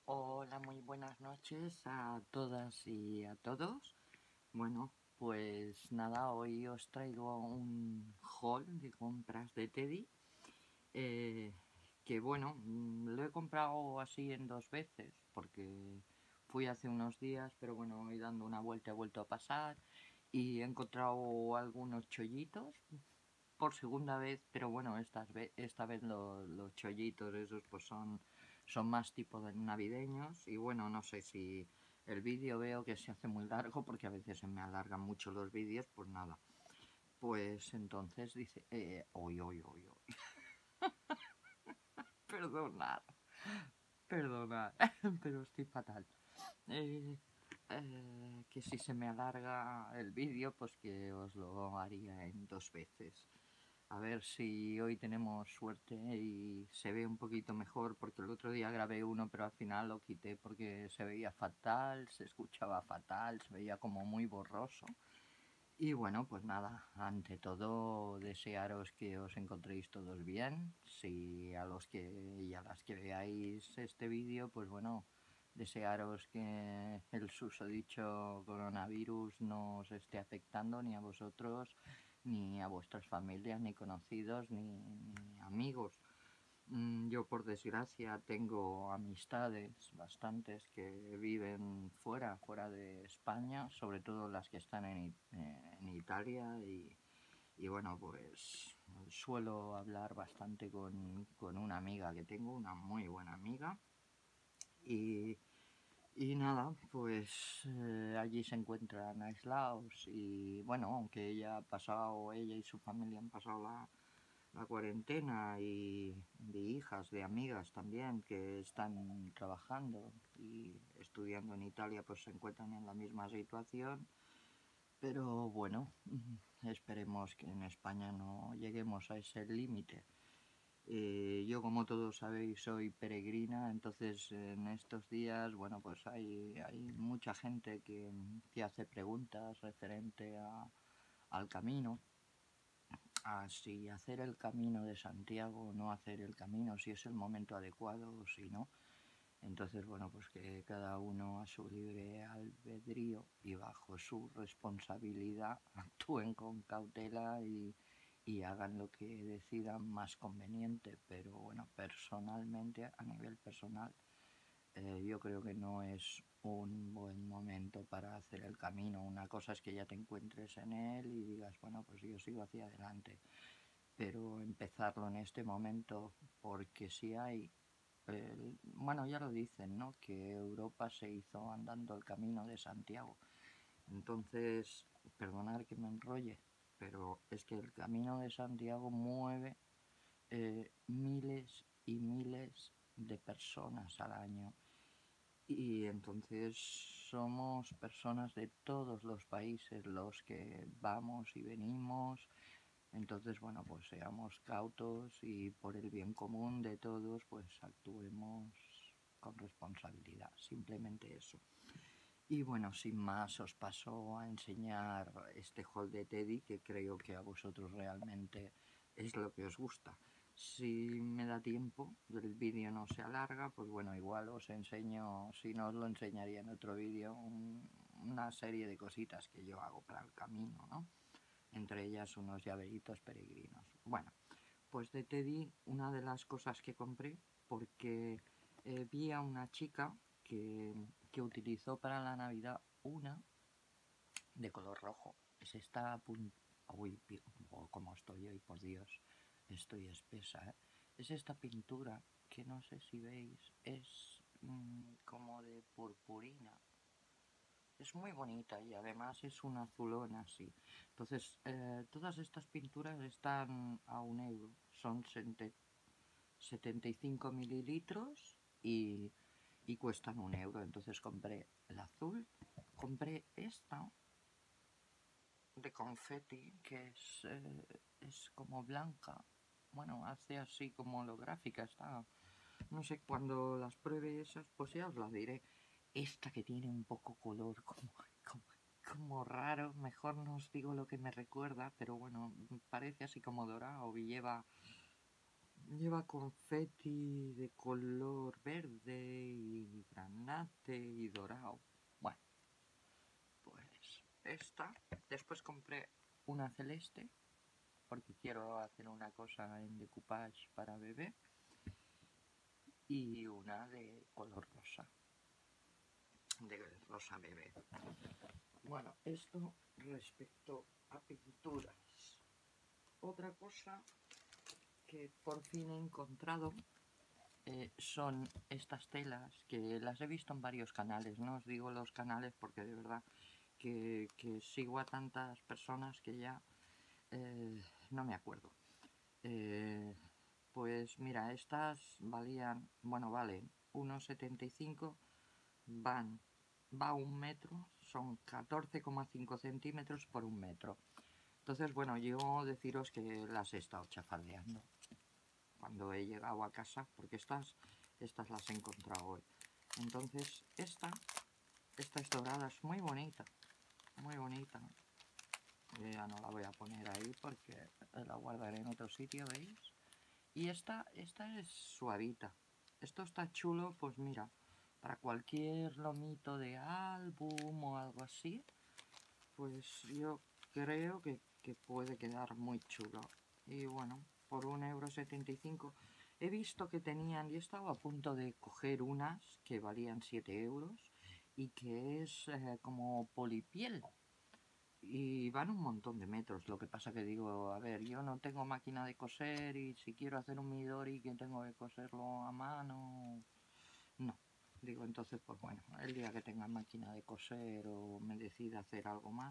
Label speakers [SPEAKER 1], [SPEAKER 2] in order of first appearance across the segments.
[SPEAKER 1] Hola, muy buenas noches a todas y a todos. Bueno, pues nada, hoy os traigo un haul de compras de Teddy. eh, que bueno, lo he comprado así en dos veces porque fui hace unos días, pero bueno, hoy dando una vuelta he vuelto a pasar y he encontrado algunos chollitos por segunda vez, pero bueno, esta vez los chollitos esos pues son más tipo de navideños y bueno, no sé si el vídeo veo que se hace muy largo porque a veces se me alargan mucho los vídeos, pues nada, pues entonces dice, oy, oy, oy, oy, perdonad, perdonad, pero estoy fatal. Eh, que si se me alarga el vídeo, pues que os lo haría en dos veces. A ver si hoy tenemos suerte y se ve un poquito mejor, porque el otro día grabé uno, pero al final lo quité porque se veía fatal, se escuchaba fatal, se veía como muy borroso. Y bueno, pues nada, ante todo desearos que os encontréis todos bien. Si a los que y a las que veáis este vídeo, pues bueno, desearos que el susodicho coronavirus no os esté afectando ni a vosotros, ni a vuestras familias, ni conocidos, ni amigos. Yo por desgracia tengo amistades bastantes que viven fuera de España, sobre todo las que están en Italia y bueno, pues suelo hablar bastante con una amiga que tengo, una muy buena amiga y, y nada, pues allí se encuentran aislados y bueno, aunque ella y su familia han pasado la cuarentena y de hijas, de amigas también que están trabajando y estudiando en Italia, pues se encuentran en la misma situación. Pero bueno, esperemos que en España no lleguemos a ese límite. Yo, como todos sabéis, soy peregrina, entonces en estos días, bueno, pues hay mucha gente que hace preguntas referente al camino, a si hacer el camino de Santiago o no hacer el camino, si es el momento adecuado o si no. Entonces, bueno, pues que cada uno a su libre albedrío y bajo su responsabilidad actúen con cautela y hagan lo que decidan más conveniente. Pero bueno, personalmente, a nivel personal, yo creo que no es un buen momento para hacer el camino. Una cosa es que ya te encuentres en él y digas, bueno, pues yo sigo hacia adelante, pero empezarlo en este momento, porque si hay, bueno, ya lo dicen, ¿no? Que Europa se hizo andando el camino de Santiago. Entonces, perdonar que me enrolle, pero es que el camino de Santiago mueve miles y miles de personas al año. Y entonces somos personas de todos los países los que vamos y venimos. Entonces, bueno, pues seamos cautos y por el bien común de todos, pues actuemos con responsabilidad. Simplemente eso. Y bueno, sin más, os paso a enseñar este haul de Teddy, que creo que a vosotros realmente es lo que os gusta. Si me da tiempo, el vídeo no se alarga, pues bueno, igual os enseño, si no os lo enseñaría en otro vídeo, una serie de cositas que yo hago para el camino, ¿no? Entre ellas unos llaveritos peregrinos. Bueno, pues de Teddy, una de las cosas que compré, porque vi a una chica que utilizó para la Navidad una de color rojo. Es esta uy, como estoy hoy, por Dios, estoy espesa, ¿eh? Es esta pintura que no sé si veis, es como de purpurina. Es muy bonita y además es un azulón así. Entonces, todas estas pinturas están a 1 euro. Son 75 mililitros y cuestan 1 euro. Entonces compré el azul, compré esta de confeti que es como blanca. Bueno, hace así como holográfica. Está, no sé, cuando las pruebe esas, pues ya os la diré. Esta que tiene un poco color como, como raro, mejor no os digo lo que me recuerda, pero bueno, parece así como dorado y lleva confeti de color verde y granate y dorado. Bueno, pues esta. Después compré una celeste, porque quiero hacer una cosa en decoupage para bebé. Y una de color rosa. De rosa bebé. Bueno, esto respecto a pinturas. Otra cosa que por fin he encontrado son estas telas, que las he visto en varios canales. No os digo los canales porque de verdad que sigo a tantas personas que ya no me acuerdo. Pues mira, estas valían, bueno, valen 1,75, va 1 metro, son 14,5 centímetros por 1 metro. Entonces, bueno, yo deciros que las he estado chafardeando cuando he llegado a casa, porque estas las he encontrado hoy. Entonces, esta es dorada, es muy bonita, muy bonita. Yo ya no la voy a poner ahí porque la guardaré en otro sitio, ¿veis? Y esta es suavita. Esto está chulo, pues mira, para cualquier lomito de álbum o algo así, pues yo creo que puede quedar muy chulo. Y bueno, por 1,75 € he visto que tenían, y he estado a punto de coger unas que valían 7 € y que es como polipiel. Y van un montón de metros. Lo que pasa que digo, a ver, yo no tengo máquina de coser y si quiero hacer un midori que tengo que coserlo a mano, no. Digo, entonces, pues bueno, el día que tenga máquina de coser o me decida hacer algo más,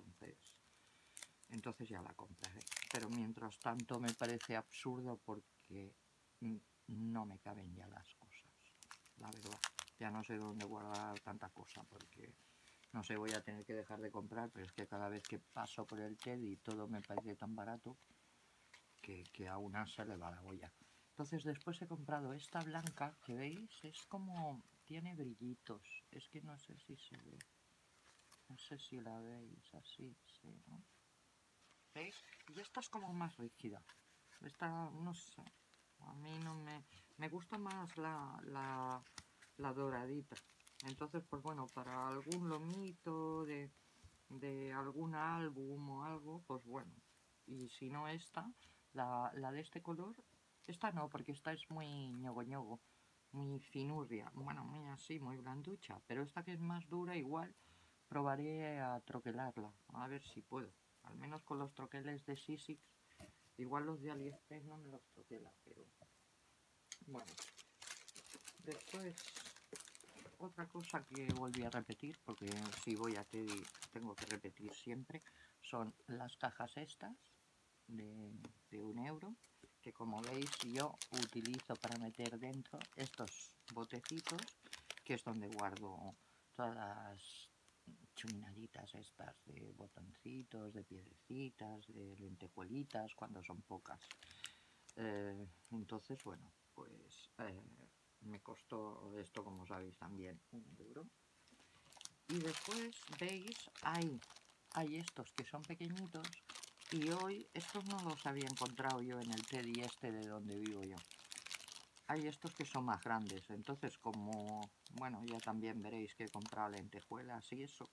[SPEAKER 1] entonces ya la compraré. Pero mientras tanto me parece absurdo porque no me caben ya las cosas, la verdad. Ya no sé dónde guardar tanta cosa porque, no sé, voy a tener que dejar de comprar, pero es que cada vez que paso por el Teddy todo me parece tan barato que a una se le va la olla. Entonces después he comprado esta blanca que veis, es como, tiene brillitos, es que no sé si se ve, no sé si la veis así, sí, ¿no? ¿Veis? Y esta es como más rígida, esta no sé, a mí no me gusta más la doradita. Entonces pues bueno, para algún lomito de algún álbum o algo, pues bueno. Y si no esta, la de este color, esta no, porque esta es muy ñogo, muy finurria, bueno, muy así, muy blanducha, pero esta que es más dura igual probaré a troquelarla, a ver si puedo, al menos con los troqueles de Sissics, igual los de AliExpress no me los troquela, pero bueno. Después, otra cosa que volví a repetir, porque si voy a Teddy tengo que repetir siempre, son las cajas estas de 1 €, que como veis yo utilizo para meter dentro estos botecitos, que es donde guardo todas las chuminaditas estas de botoncitos, de piedrecitas, de lentejuelitas, cuando son pocas. Entonces, bueno, pues me costó esto, como sabéis, también 1 €. Y después, veis, hay estos que son pequeñitos y hoy estos no los había encontrado yo en el Teddy este de donde vivo yo. Hay estos que son más grandes, entonces como, bueno, ya también veréis que he comprado lentejuelas y eso,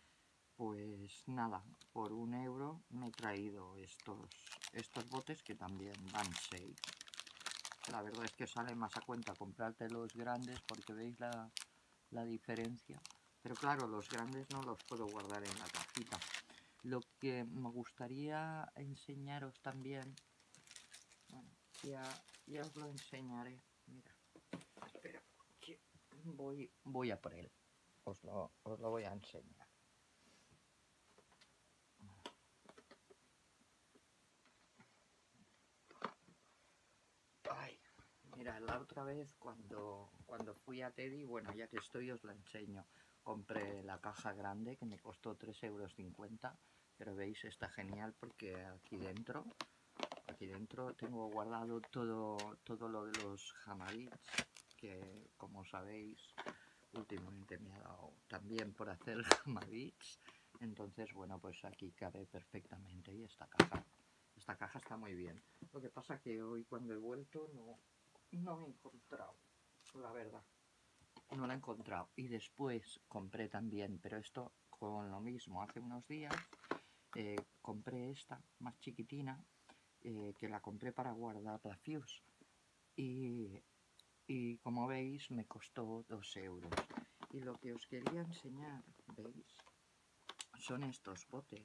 [SPEAKER 1] pues nada, por 1 € me he traído estos botes que también van 6. La verdad es que sale más a cuenta comprarte los grandes porque veis la diferencia. Pero claro, los grandes no los puedo guardar en la cajita. Lo que me gustaría enseñaros también, bueno, ya os lo enseñaré. Mira, espera, que voy a por él. Os lo voy a enseñar. Ay, mira, la otra vez cuando fui a Teddy, bueno, ya que estoy os la enseño. Compré la caja grande que me costó 3,50 €, pero veis, está genial porque aquí dentro tengo guardado todo lo de los Hammadids, que como sabéis últimamente me ha dado también por hacer Hammadids. Entonces, bueno, pues aquí cabe perfectamente. Y esta caja está muy bien. Lo que pasa que hoy cuando he vuelto no he encontrado, la verdad. no la he encontrado. Y después compré también, pero esto con lo mismo, hace unos días compré esta más chiquitina, que la compré para guardar la Fuse. Y como veis me costó 2 euros. Y lo que os quería enseñar, ¿veis? Son estos botes.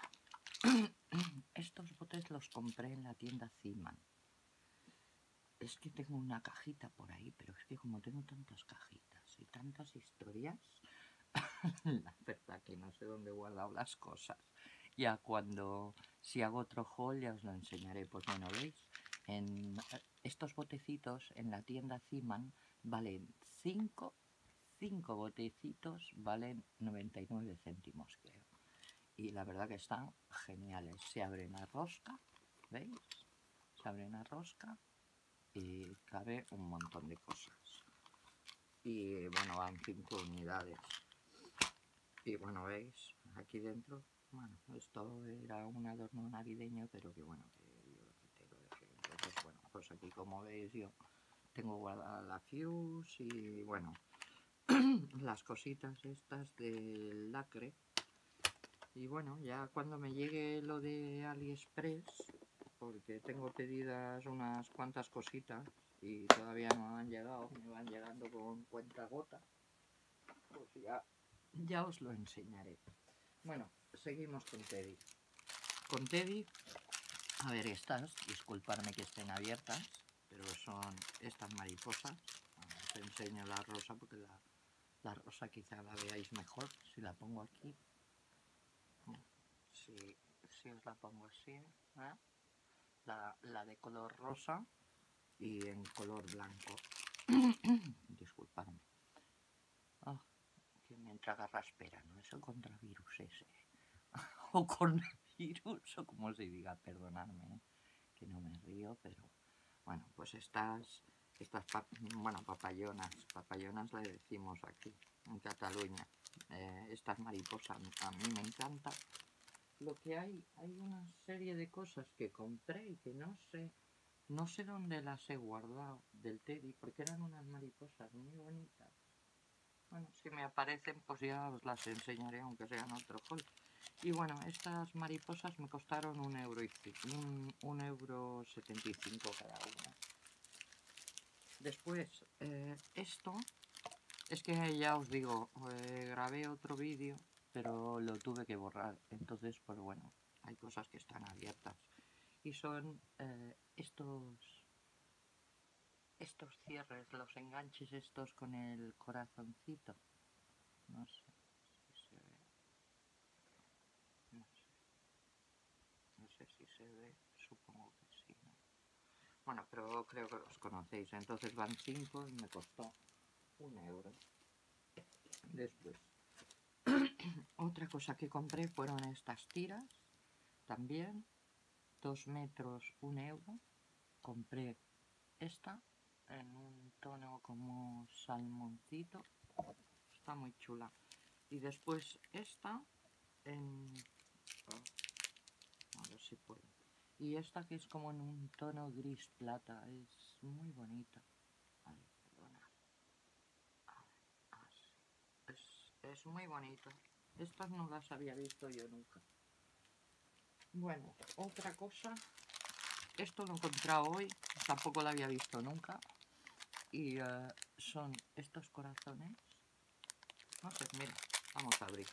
[SPEAKER 1] Estos botes los compré en la tienda Ziman. Es que tengo una cajita por ahí, pero es que como tengo tantas cajitas y tantas historias, la verdad que no sé dónde he guardado las cosas. Ya cuando, si hago otro haul, ya os lo enseñaré. Pues bueno, ¿veis? Estos botecitos en la tienda Ziman valen 5 botecitos, valen 99 céntimos, creo. Y la verdad que están geniales. Se abren a rosca, ¿veis? Se abren a rosca y cabe un montón de cosas. Y bueno, van 5 unidades. Y bueno, veis, aquí dentro, bueno, esto era un adorno navideño, pero que bueno, que yo lo quité, lo dejé. Entonces, bueno, pues aquí como veis yo tengo guardada la Fuse y bueno, las cositas estas del lacre. Y bueno, ya cuando me llegue lo de AliExpress, porque tengo pedidas unas cuantas cositas y todavía no han llegado, me van llegando con cuentagota, pues ya os lo enseñaré. Bueno, seguimos con Teddy. Con Teddy, a ver, estas, disculparme que estén abiertas, pero son estas mariposas. Os enseño la rosa porque la rosa quizá la veáis mejor si la pongo aquí. Si os la pongo así, ¿eh? La de color rosa y en color blanco. Disculpadme. Oh, que me entra garraspera, ¿no? Es el contravirus ese. O coronavirus, o como se diga, perdonadme, que no me río, pero bueno, pues estas bueno, papayonas le decimos aquí, en Cataluña. Estas mariposas a mí me encantan. Lo que hay una serie de cosas que compré y que no sé dónde las he guardado del Teddy, porque eran unas mariposas muy bonitas. Bueno, si me aparecen, pues ya os las enseñaré, aunque sea en otro haul. Y bueno, estas mariposas me costaron un euro € 1,75 cada una. Después, esto, es que ya os digo, grabé otro vídeo, pero lo tuve que borrar. Entonces, pues bueno, hay cosas que están abiertas. Y son estos cierres, los enganches estos con el corazoncito. No sé si se ve. No sé si se ve, supongo que sí, ¿no? Bueno, pero creo que los conocéis. Entonces van 5 y me costó 1 euro. Después, otra cosa que compré fueron estas tiras. También 2 metros, 1 euro. Compré esta en un tono como salmoncito. Está muy chula. Y después esta en... a ver si puedo. Y esta que es como en un tono gris plata. Es muy bonita. A ver, perdona. A ver, así. Es muy bonita. Estas no las había visto yo nunca. Bueno, otra cosa. Esto lo he encontrado hoy. Tampoco lo había visto nunca. Y son estos corazones. No sé, mira. Vamos a abrir.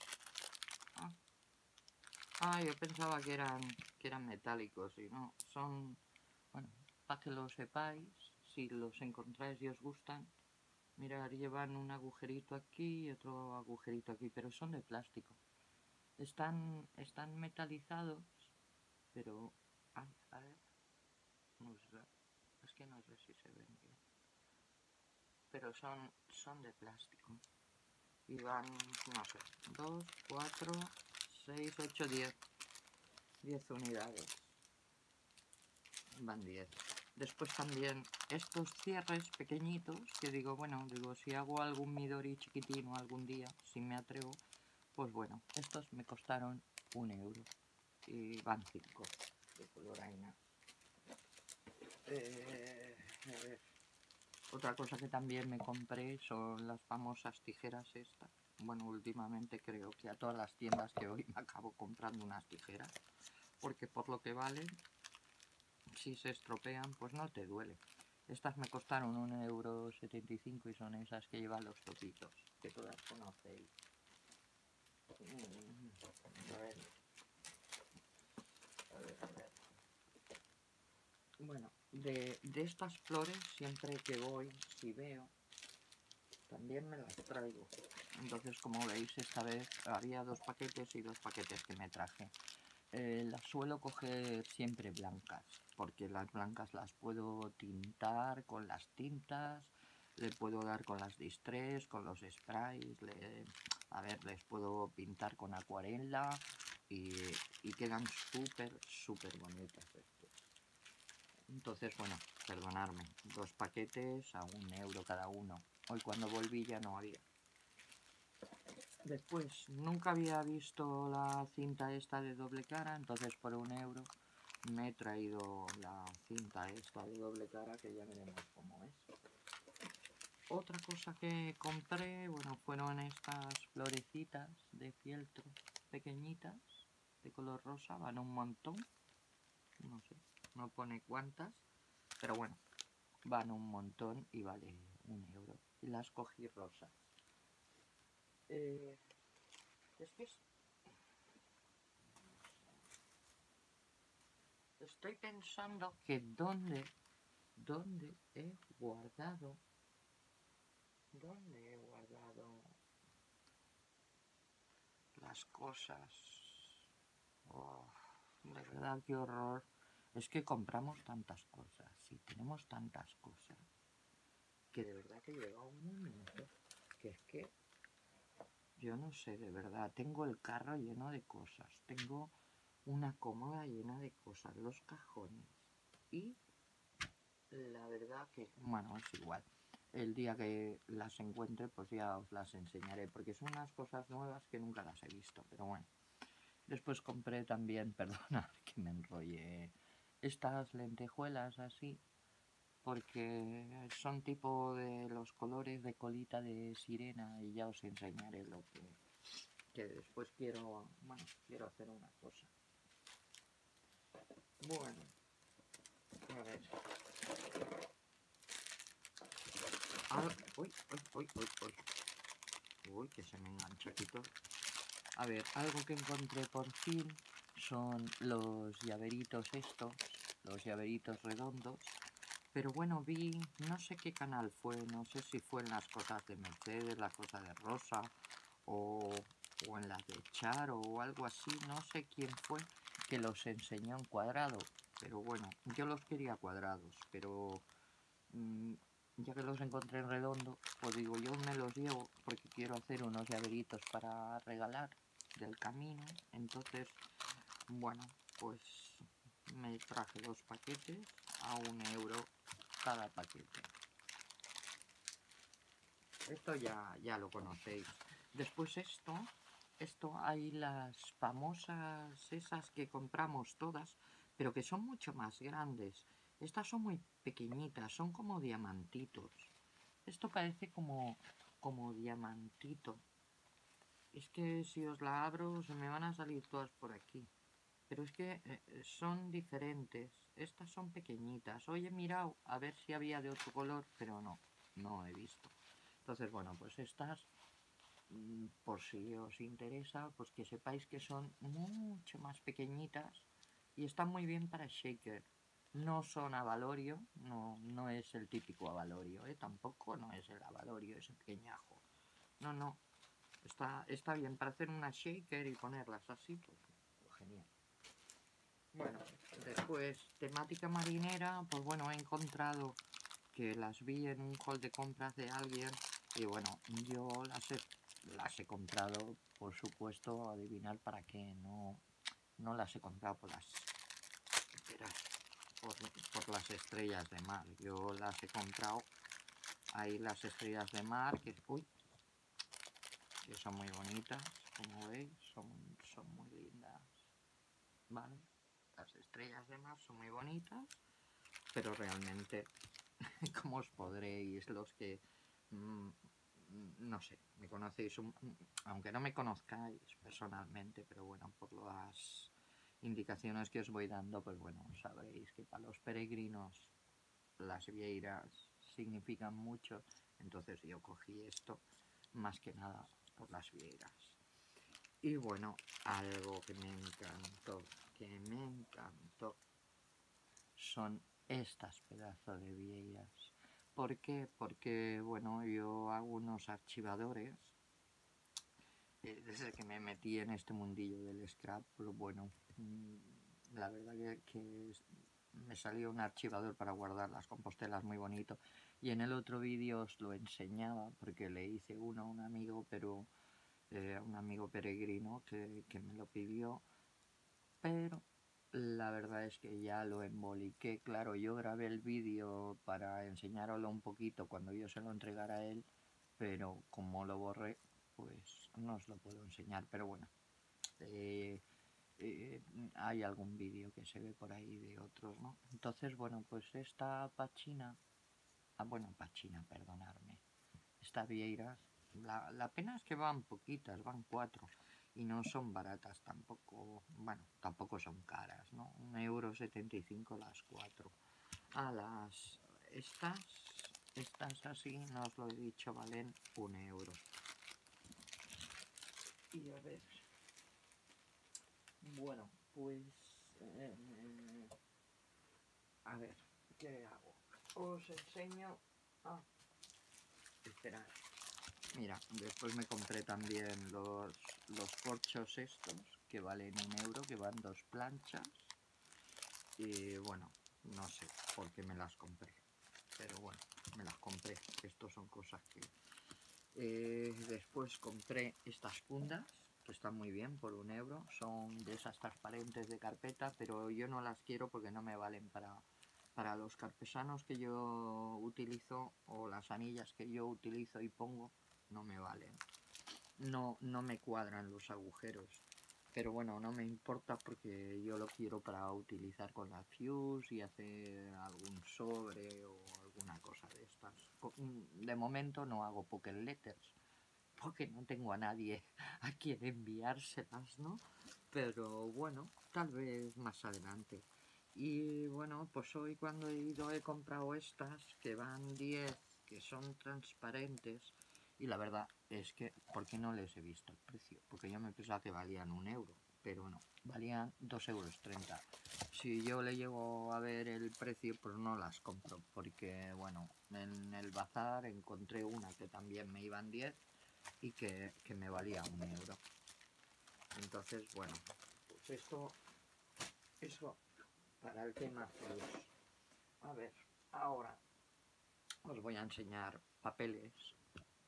[SPEAKER 1] Yo pensaba que eran metálicos y no. Son, bueno, para que lo sepáis, si los encontráis y os gustan. Mirad, llevan un agujerito aquí y otro agujerito aquí, pero son de plástico. Están metalizados, pero... a ver, no sé, es que no sé si se ven bien. Pero son de plástico. Y van, no sé, 2, 4, 6, 8, 10. 10 unidades. Van 10. Después también estos cierres pequeñitos, que digo, bueno, si hago algún Midori chiquitino algún día, si me atrevo, pues bueno, estos me costaron 1 euro. Y van 5 de color aina. A ver, Otra cosa que también me compré son las famosas tijeras estas. Bueno, últimamente creo que a todas las tiendas que voy me acabo comprando unas tijeras, porque por lo que valen, si se estropean, pues no te duele. Estas me costaron 1,75 € y son esas que llevan los topitos, que todas conocéis. A ver. Bueno, de estas flores, siempre que voy, si veo, también me las traigo. Entonces, como veis, esta vez había 2 paquetes y 2 paquetes que me traje. Las suelo coger siempre blancas, porque las blancas las puedo tintar con las tintas, le puedo dar con las distress, con los sprays, a ver, les puedo pintar con acuarela y quedan súper bonitas estas. Entonces, bueno, perdonadme, 2 paquetes a 1 € cada uno. Hoy cuando volví ya no había. Después, nunca había visto la cinta esta de doble cara, entonces por 1 € me he traído la cinta esta de doble cara, que ya veremos cómo es. Otra cosa que compré, bueno, fueron estas florecitas de fieltro pequeñitas, de color rosa, van un montón. No sé, no pone cuántas, pero bueno, van un montón y vale 1 €. Y las cogí rosas. Es que estoy pensando que dónde he guardado las cosas. Oh, de verdad, qué horror. Es que compramos tantas cosas y tenemos tantas cosas que de verdad que llega un momento que es que yo no sé, de verdad, tengo el carro lleno de cosas, tengo una cómoda llena de cosas, los cajones, y la verdad que, bueno, es igual. El día que las encuentre, pues ya os las enseñaré, porque son unas cosas nuevas que nunca las he visto, pero bueno. Después compré también, perdona que me enrolle, estas lentejuelas así, porque son tipo de los colores de colita de sirena, y ya os enseñaré lo que después quiero, bueno, quiero hacer una cosa. Bueno, a ver. Uy, que se me engancha aquí todo. A ver, algo que encontré por fin son los llaveritos estos, los llaveritos redondos. Pero bueno, vi, no sé qué canal fue, no sé si fue en las cosas de Mercedes, la cosa de Rosa, o en las de Charo o algo así, no sé quién fue que los enseñó en cuadrado. Pero bueno, yo los quería cuadrados, pero ya que los encontré en redondo, pues digo, yo me los llevo porque quiero hacer unos llaveritos para regalar del camino. Entonces, bueno, pues me traje 2 paquetes a 1 € cada paquete. Esto ya lo conocéis. Después esto hay las famosas esas que compramos todas, pero que son mucho más grandes. Estas son muy pequeñitas, son como diamantitos. Esto parece como diamantito. Es que si os la abro se me van a salir todas por aquí. Pero es que son diferentes. Estas son pequeñitas. Hoy he mirado a ver si había de otro color, pero no he visto. Entonces, bueno, pues estas, por si os interesa, pues que sepáis que son mucho más pequeñitas y están muy bien para shaker. No son avalorio, no es el típico avalorio, tampoco no es el avalorio, ese pequeñajo. No, está bien para hacer una shaker y ponerlas así, pues genial. Bueno, después, temática marinera, pues bueno, he encontrado que las vi en un hall de compras de alguien y bueno, yo las he comprado, por supuesto, adivinar para qué, no las he comprado por por las estrellas de mar. Yo las he comprado ahí, las estrellas de mar, que son muy bonitas, como veis, son muy lindas, ¿vale? Las estrellas de mar son muy bonitas, pero realmente como os podréis, los que, no sé, me conocéis, aunque no me conozcáis personalmente, pero bueno, por las indicaciones que os voy dando, pues bueno, sabréis que para los peregrinos las vieiras significan mucho, entonces yo cogí esto más que nada por las vieiras. Y bueno, algo que me encantó, son estas pedazos de vieiras. ¿Por qué? Porque, bueno, yo hago unos archivadores. Desde que me metí en este mundillo del scrap, pues bueno, la verdad que me salió un archivador para guardar las compostelas muy bonito. Y en el otro vídeo os lo enseñaba, porque le hice uno a un amigo, pero un amigo peregrino que me lo pidió, pero la verdad es que ya lo emboliqué. Claro, yo grabé el vídeo para enseñároslo un poquito cuando yo se lo entregara a él, pero como lo borré, pues no os lo puedo enseñar. Pero bueno, eh, hay algún vídeo que se ve por ahí de otros, ¿no? Entonces, bueno, pues esta pachina, bueno, pachina, perdonadme, esta vieiras, la pena es que van poquitas, van 4 y no son baratas tampoco, bueno, tampoco son caras, ¿no? 1,75 € las 4. Las estas así, no os lo he dicho, valen 1 €. Y bueno, pues a ver, ¿qué hago? Os enseño. Esperad. Mira, después me compré también los corchos estos, que valen 1 €, que van 2 planchas. Y bueno, no sé por qué me las compré, pero bueno, me las compré. Estos son cosas que... después compré estas fundas, que están muy bien, por 1 €. Son de esas transparentes de carpeta, pero yo no las quiero porque no me valen para los carpesanos que yo utilizo, o las anillas que yo utilizo y pongo, no me valen. No me cuadran los agujeros, pero bueno, no me importa porque yo lo quiero para utilizar con la Fuse y hacer algún sobre o alguna cosa de estas. De momento no hago pocket letters porque no tengo a nadie a quien enviárselas, ¿no? Pero bueno, tal vez más adelante. Y bueno, pues hoy cuando he ido he comprado estas que van 10, que son transparentes. Y la verdad es que, ¿por qué no les he visto el precio? Porque yo me pensaba que valían 1 €, pero no, valían 2,30 €. Si yo le llego a ver el precio, pues no las compro, porque bueno, en el bazar encontré una que también me iban 10 y que me valía 1 €. Entonces, bueno, pues eso para el tema Fuse. A ver, ahora os voy a enseñar papeles.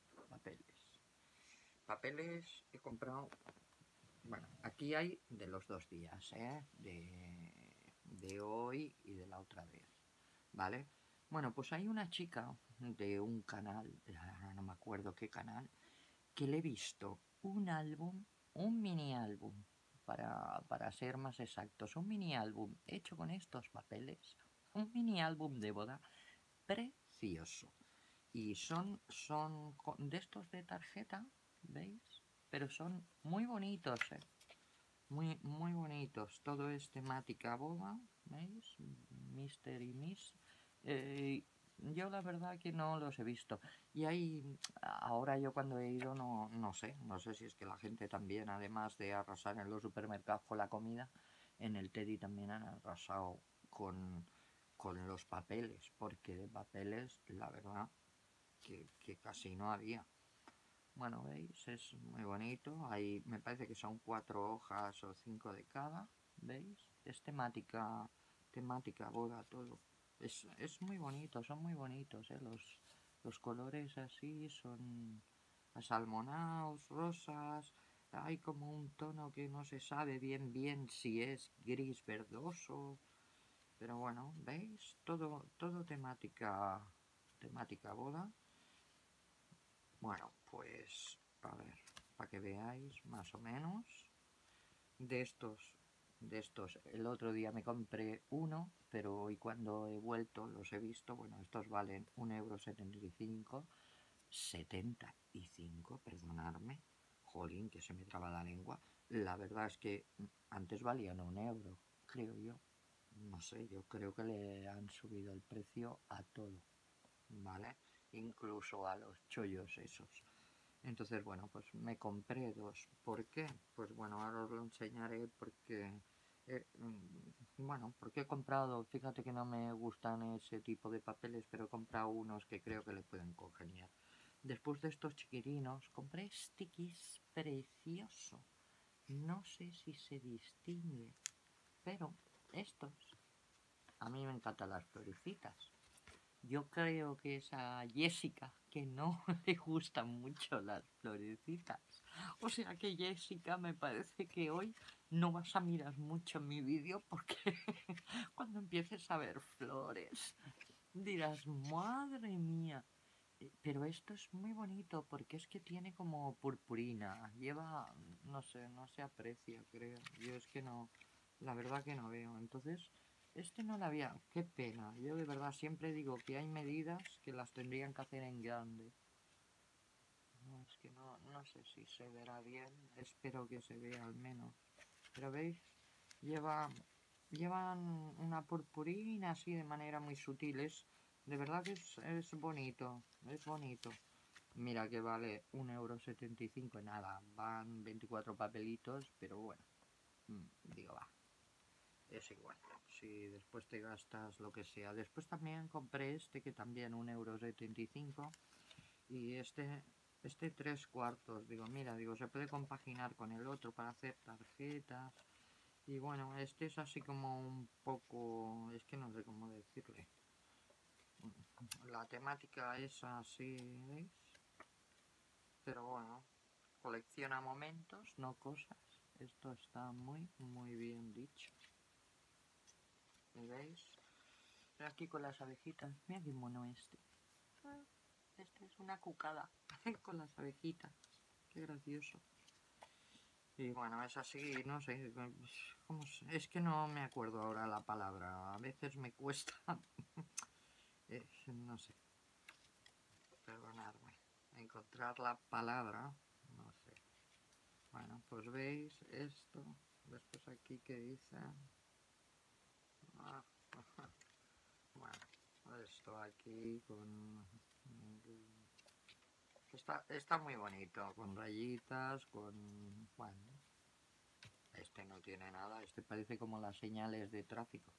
[SPEAKER 1] Papeles he comprado. Bueno, aquí hay de los 2 días, ¿eh? De hoy y de la otra vez, ¿vale? Bueno, pues hay una chica de un canal, no me acuerdo qué canal, que le he visto un álbum, un mini álbum, para ser más exactos, un mini álbum hecho con estos papeles, un mini álbum de boda precioso. Y son de estos de tarjeta, ¿veis? Pero son muy bonitos, ¿eh? Muy bonitos. Todo es temática boda, ¿veis? Mister y Miss. Yo la verdad que no los he visto. Y ahí, ahora yo cuando he ido no sé si es que la gente también, además de arrasar en los supermercados con la comida, en el Teddy también han arrasado con los papeles, porque de papeles, la verdad, que casi no había. Bueno, ¿veis? Es muy bonito. Ahí me parece que son 4 hojas o 5 de cada. ¿Veis? Es temática boda todo. Es muy bonito, son muy bonitos, ¿eh? Los colores así son asalmonados, rosas. Hay como un tono que no se sabe bien si es gris verdoso. Pero bueno, ¿veis? Todo temática boda. Bueno, pues a ver, para que veáis más o menos. De estos de estos. El otro día me compré uno, pero hoy cuando he vuelto los he visto. Bueno, estos valen 1,75 €. 75, perdonadme. Jolín, que se me traba la lengua. La verdad es que antes valían 1 €, creo yo. No sé, yo creo que le han subido el precio a todo, ¿vale? Incluso a los chollos esos. Entonces, bueno, pues me compré dos. ¿Por qué? Pues bueno, ahora os lo enseñaré porque, bueno, porque he comprado, fíjate que no me gustan ese tipo de papeles, pero he comprado unos que creo que le pueden congeniar. Después de estos chiquirinos, compré stickies precioso. No sé si se distingue, pero estos, a mí me encantan las florecitas. Yo creo que es a Jessica que no le gustan mucho las florecitas. O sea que Jessica, me parece que hoy no vas a mirar mucho mi vídeo porque cuando empieces a ver flores dirás, madre mía. Pero esto es muy bonito porque es que tiene como purpurina. Lleva, no sé, no se aprecia, creo. Yo es que no, la verdad que no veo. Entonces, este no la había. Qué pena. Yo de verdad siempre digo que hay medidas que las tendrían que hacer en grande. No, es que no, no sé si se verá bien. Espero que se vea al menos. Pero veis, llevan una purpurina así de manera muy sutil. De verdad que es bonito. Es bonito. Mira que vale 1,75 € nada. Van 24 papelitos, pero bueno. Digo, va. Es igual. Si después te gastas lo que sea. Después también compré este que también 1,75 € y este 3/4. Digo, mira, digo, se puede compaginar con el otro para hacer tarjetas. Y bueno, este es así como un poco, es que no sé cómo decirle. La temática es así, ¿veis? Pero bueno, colecciona momentos, no cosas. Esto está muy, muy bien dicho. ¿Y veis? Aquí con las abejitas. Mira qué mono este. Este es una cucada con las abejitas. Qué gracioso. Y bueno, es así, no sé, es que no me acuerdo ahora la palabra. A veces me cuesta. No sé, perdonadme. Encontrar la palabra, no sé. Bueno, pues veis esto. Después aquí que dice. Ah, bueno, esto aquí con. Está muy bonito, con rayitas, con. Bueno, este no tiene nada, este parece como las señales de tráfico.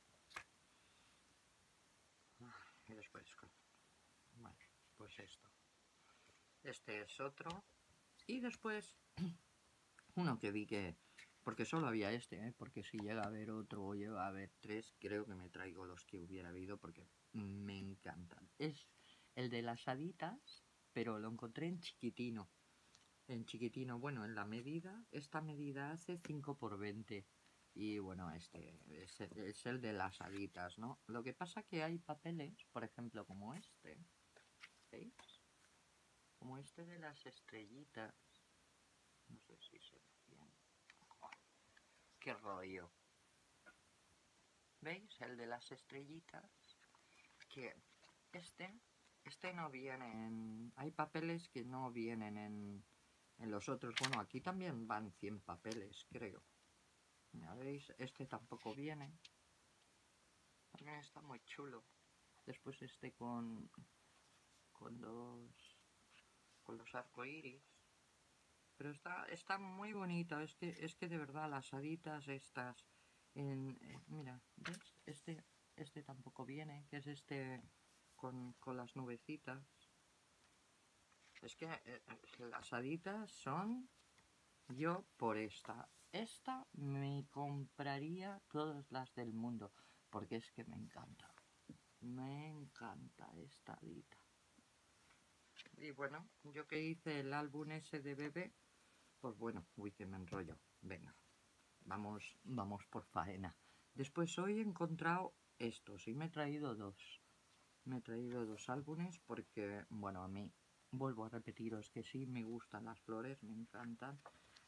[SPEAKER 1] Y después, bueno, pues esto. Este es otro. Y después, uno que vi que. Porque solo había este, ¿eh? Porque si llega a haber otro o llega a haber tres, creo que me traigo los que hubiera habido porque me encantan. Es el de las haditas, pero lo encontré en chiquitino. En chiquitino, bueno, en la medida, esta medida hace 5 por 20. Y bueno, este es el de las haditas, ¿no? Lo que pasa que hay papeles, por ejemplo, como este, ¿veis? Como este de las estrellitas. No sé si se ve bien. Oh, ¡qué rollo! ¿Veis? El de las estrellitas. Que este, este no viene en. Hay papeles que no vienen en los otros. Bueno, aquí también van 100 papeles, creo. Ya veis, este tampoco viene. También está muy chulo. Después este con los arcoíris. Pero está muy bonito. Es que de verdad las haditas estas. Mira, ¿ves? Este tampoco viene, que es este con las nubecitas. Es que las haditas son yo por esta. Esta me compraría todas las del mundo, porque es que me encanta. Me encanta esta hadita. Y bueno, yo que hice el álbum ese de bebé, pues bueno, uy, que me enrollo. Venga, vamos por faena. Después hoy he encontrado estos y me he traído dos. Me he traído dos álbumes porque, bueno, a mí, vuelvo a repetiros que sí me gustan las flores, me encantan.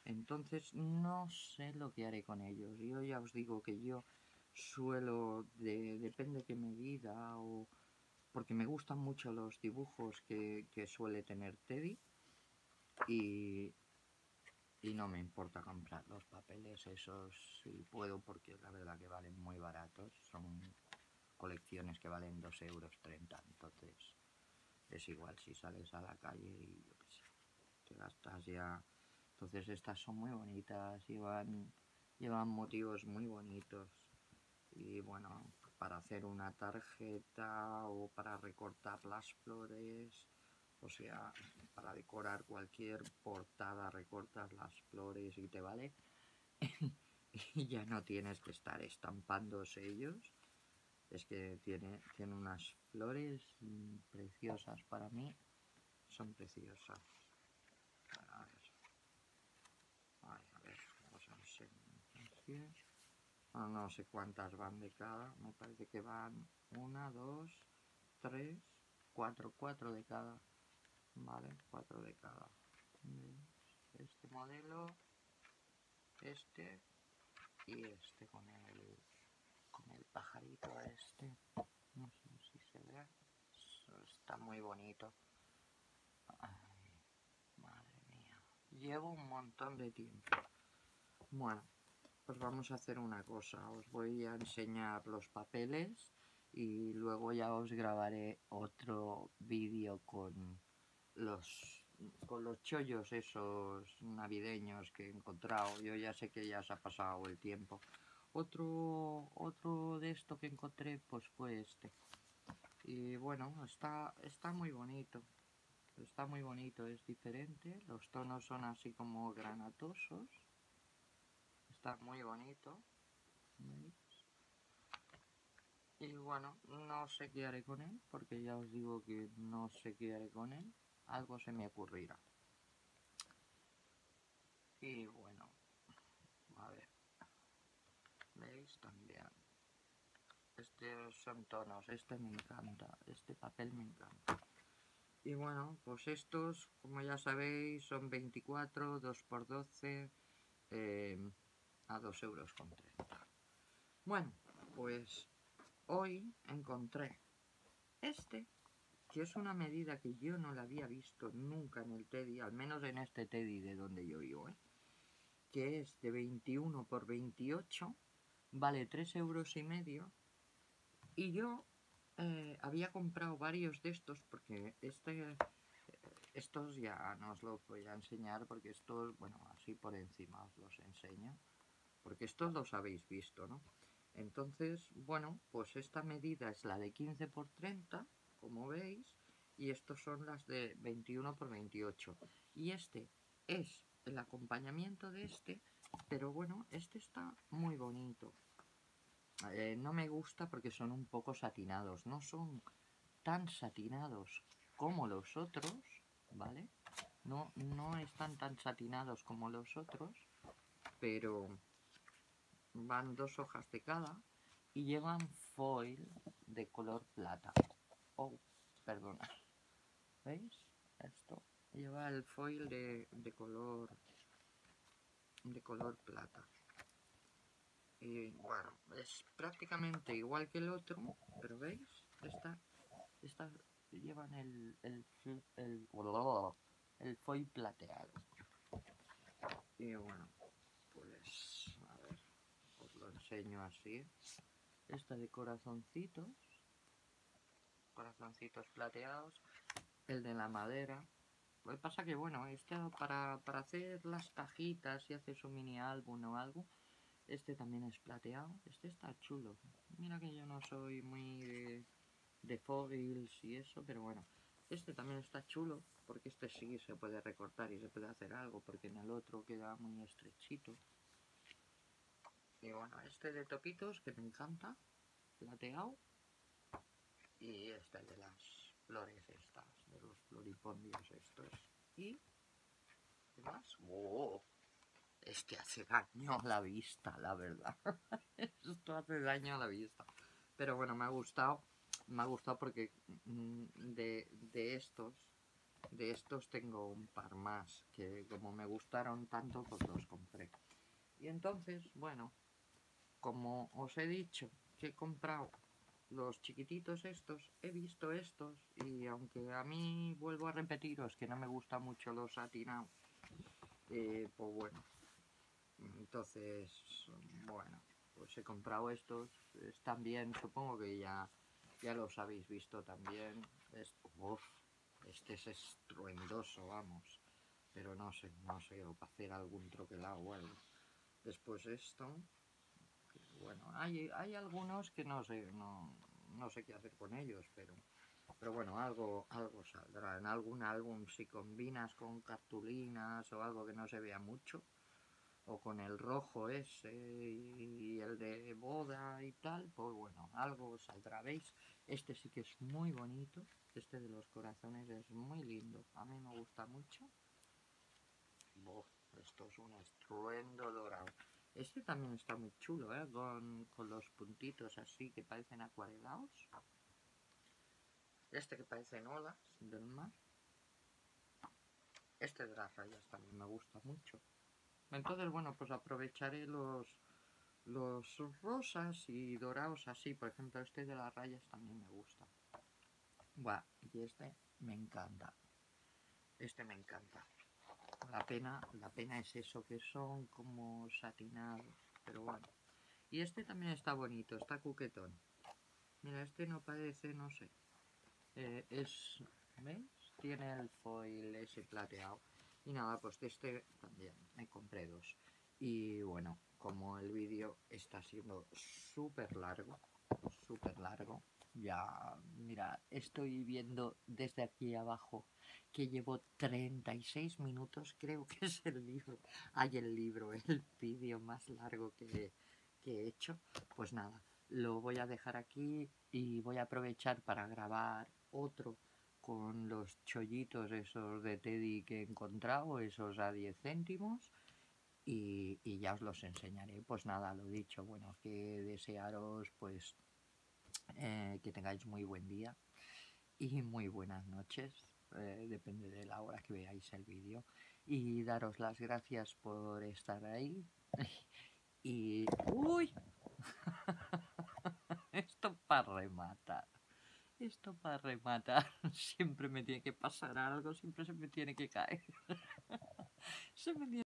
[SPEAKER 1] Entonces no sé lo que haré con ellos. Yo ya os digo que yo suelo, depende qué medida o... Porque me gustan mucho los dibujos que suele tener Teddy y, y no me importa comprar los papeles esos si puedo porque la verdad que valen muy baratos. Son colecciones que valen 2,30 €. Entonces es igual si sales a la calle y yo qué sé, te gastas ya. Entonces estas son muy bonitas, llevan motivos muy bonitos. Y bueno, para hacer una tarjeta o para recortar las flores, o sea, para decorar cualquier portada, recortas las flores y te vale. Y ya no tienes que estar estampando sellos. Es que tiene unas flores preciosas para mí, son preciosas. A ver, vamos a enseñar. No sé cuántas van de cada, me parece que van 1, 2, 3, 4 de cada, vale, 4 de cada. Este modelo, este y este con el pajarito este, no sé si se ve, está muy bonito. Ay, madre mía, llevo un montón de tiempo. Bueno, pues vamos a hacer una cosa, os voy a enseñar los papeles y luego ya os grabaré otro vídeo con los chollos esos navideños que he encontrado. Yo ya sé que ya se ha pasado el tiempo. Otro de esto que encontré pues fue este. Y bueno, está muy bonito. Está muy bonito, es diferente. Los tonos son así como granatosos. Está muy bonito. ¿Veis? Y bueno, no sé qué haré con él, porque ya os digo que no sé qué haré con él. Algo se me ocurrirá. Y bueno, a ver, ¿veis? También. Estos son tonos, este me encanta, este papel me encanta. Y bueno, pues estos, como ya sabéis, son 24, 2×12, a 2,30 €. Bueno, pues hoy encontré este, que es una medida que yo no la había visto nunca en el Teddy, al menos en este Teddy de donde yo vivo, que es de 21×28, vale 3,5 €. Y yo había comprado varios de estos porque estos ya no os los voy a enseñar porque estos, bueno, así por encima os los enseño, porque estos los habéis visto, ¿no? Entonces, bueno, pues esta medida es la de 15×30, como veis, y estos son las de 21×28. Y este es el acompañamiento de este, pero bueno, este está muy bonito. No me gusta porque son un poco satinados, no son tan satinados como los otros, ¿vale? No están tan satinados como los otros, pero van 2 hojas de cada y llevan foil de color plata. Oh, perdona. ¿Veis? Esto lleva el foil de color plata. Y bueno, es prácticamente igual que el otro, pero ¿veis? Estas llevan el foil plateado. Y bueno, pues a ver, os lo enseño así. Esta de corazoncitos plateados. El de la madera. Lo que pasa que bueno, este para hacer las cajitas y haces un mini álbum o algo, este también es plateado. Este está chulo. Mira que yo no soy muy de foils y eso, pero bueno. Este también está chulo, porque este sí se puede recortar y se puede hacer algo, porque en el otro queda muy estrechito. Y bueno, este de topitos que me encanta, plateado. Y este de las flores estas, de los floripondios estos. Y... ¿qué más? ¡Oh! Este hace daño a la vista, la verdad. Esto hace daño a la vista. Pero bueno, me ha gustado porque de estos De estos tengo un par más, que como me gustaron tanto, pues los compré. Y entonces, bueno, como os he dicho que he comprado los chiquititos estos, he visto estos y aunque a mí vuelvo a repetiros que no me gustan mucho los satinados, pues bueno, entonces, bueno, pues he comprado estos, están bien, supongo que ya los habéis visto también. Uf, este es estruendoso, vamos, pero no sé, o para hacer algún troquelado o algo. Después esto, bueno, hay algunos que no sé qué hacer con ellos, pero bueno, algo saldrá. En algún álbum, si combinas con cartulinas o algo que no se vea mucho, o con el rojo ese y el de boda y tal, pues bueno, algo saldrá. ¿Veis? Este sí que es muy bonito, este de los corazones es muy lindo, a mí me gusta mucho. Esto es un estruendo dorado. Este también está muy chulo, ¿eh? Con los puntitos así que parecen acuarelados. Este que parecen olas del mar. Este de las rayas también me gusta mucho. Entonces, bueno, pues aprovecharé los rosas y dorados así. Por ejemplo, este de las rayas también me gusta. Buah, y este me encanta. Este me encanta. La pena es eso, que son como satinados. Pero bueno. Y este también está bonito, está cuquetón. Mira, este no parece, no sé. ¿Veis? Tiene el foil ese plateado. Y nada, pues de este también me compré dos. Y bueno, como el vídeo está siendo súper largo, ya, mira, estoy viendo desde aquí abajo que llevo 36 minutos, creo que es el libro. Hay el libro, el vídeo más largo que he hecho. Pues nada, lo voy a dejar aquí y voy a aprovechar para grabar otro con los chollitos esos de Teddy que he encontrado, esos a 10 céntimos. Y ya os los enseñaré. Pues nada, lo dicho, bueno, que desearos pues que tengáis muy buen día y muy buenas noches, depende de la hora que veáis el vídeo, y daros las gracias por estar ahí. Y... ¡Uy! Esto para rematar. Esto para rematar. Siempre me tiene que pasar algo, siempre se me tiene que caer. Se me tiene